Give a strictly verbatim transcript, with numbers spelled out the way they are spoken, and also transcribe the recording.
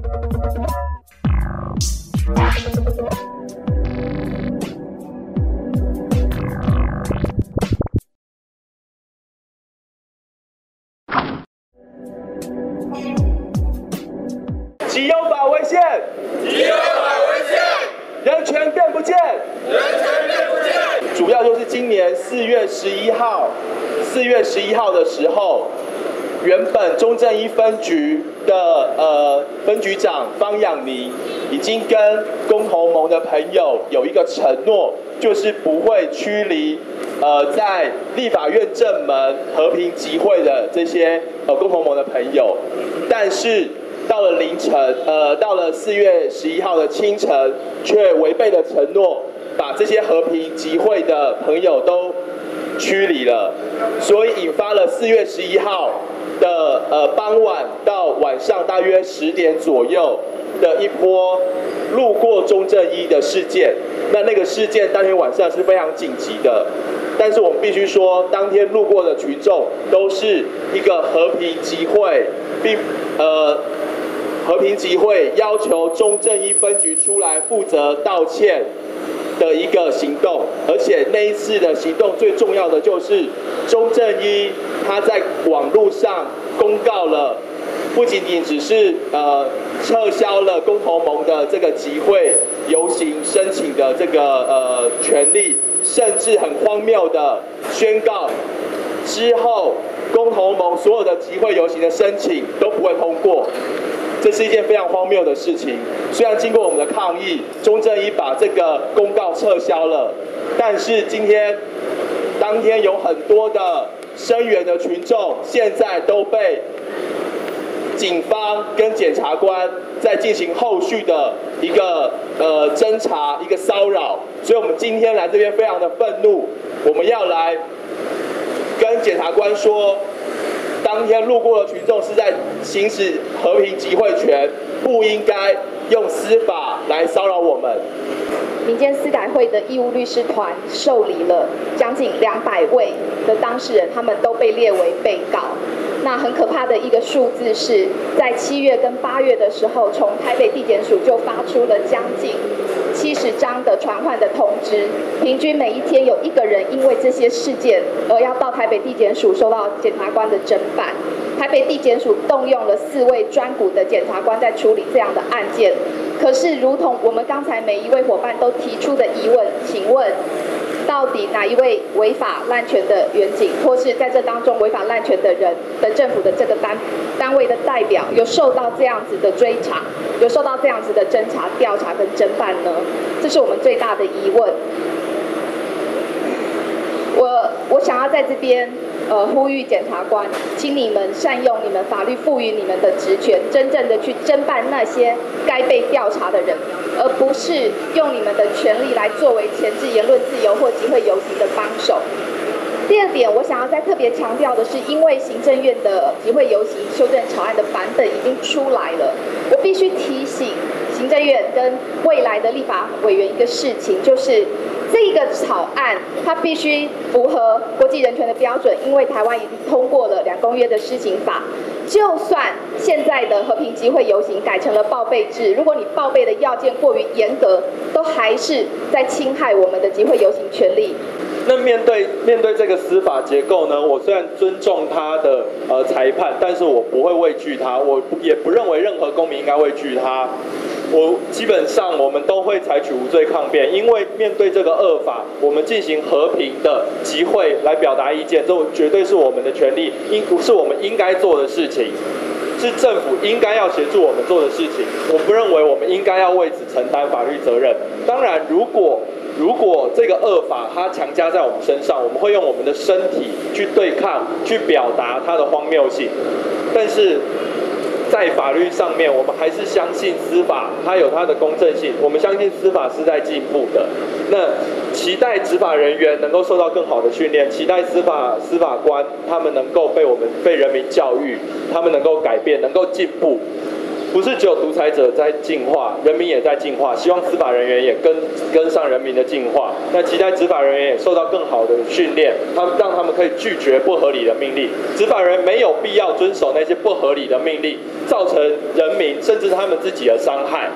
己有法违宪， 己有法违宪， 人权更不见， 人权更不见。 主要就是今年四月十一号，四月十一号的时候，原本中正一分局的呃分局长方养妮已经跟公投盟的朋友有一个承诺，就是不会驱离呃在立法院正门和平集会的这些呃公投盟的朋友，但是到了凌晨，呃，到了四月十一号的清晨，却违背了承诺，把这些和平集会的朋友都驱离了，所以引发了四月十一号的呃傍晚到晚上大约十点左右的一波路过中正一的事件。那那个事件当天晚上是非常紧急的，但是我们必须说，当天路过的群众都是一个和平集会，并呃。和平集会要求中正一分局出来负责道歉的一个行动，而且那一次的行动最重要的就是中正一他在网络上公告了，不仅仅只是呃撤销了公投盟的这个集会游行申请的这个呃权利，甚至很荒谬的宣告之后公投盟所有的集会游行的申请都不会通过。这是一件非常荒谬的事情。虽然经过我们的抗议，中正一把这个公告撤销了，但是今天当天有很多的声援的群众，现在都被警方跟检察官在进行后续的一个呃侦查、一个骚扰。所以我们今天来这边非常的愤怒，我们要来跟检察官说，当天路过的群众是在行使和平集会权，不应该用司法来骚扰我们。 民间司改会的义务律师团受理了将近两百位的当事人，他们都被列为被告。那很可怕的一个数字是，在七月跟八月的时候，从台北地检署就发出了将近七十张的传唤的通知，平均每一天有一个人因为这些事件而要到台北地检署受到检察官的侦办。台北地检署动用了四位专股的检察官在处理这样的案件。可是，如同我们刚才每一位伙伴都提出的疑问，请问，到底哪一位违法滥权的员警，或是在这当中违法滥权的人的政府的这个单单位的代表，有受到这样子的追查，有受到这样子的侦查、调查跟侦办呢？这是我们最大的疑问。我我想要在这边呃呼吁检察官，请你们善用你们法律赋予你们的职权，真正的去侦办那些该被调查的人，而不是用你们的权利来作为钳制言论自由或集会游行的帮手。第二点，我想要再特别强调的是，因为行政院的集会游行修正草案的版本已经出来了，我必须提醒行政院跟未来的立法委员一个事情，就是这个草案它必须符合国际人权的标准，因为台湾已经通过了两公约的施行法。就算现在的和平集会游行改成了报备制，如果你报备的要件过于严格，都还是在侵害我们的集会游行权利。 那面对面对这个司法结构呢，我虽然尊重他的呃裁判，但是我不会畏惧他，我也不认为任何公民应该畏惧他。我基本上我们都会采取无罪抗辩，因为面对这个恶法，我们进行和平的集会来表达意见，这绝对是我们的权利，应是我们应该做的事情，是政府应该要协助我们做的事情。我不认为我们应该要为此承担法律责任。当然，如果如果这个恶法它强加在我们身上，我们会用我们的身体去对抗，去表达它的荒谬性。但是在法律上面，我们还是相信司法它有它的公正性，我们相信司法是在进步的。那期待执法人员能够受到更好的训练，期待司法司法官他们能够被我们被人民教育，他们能够改变，能够进步。 不是只有独裁者在进化，人民也在进化。希望司法人员也跟跟上人民的进化。那期待执法人员也受到更好的训练，他们让他们可以拒绝不合理的命令。执法人员没有必要遵守那些不合理的命令，造成人民甚至他们自己的伤害。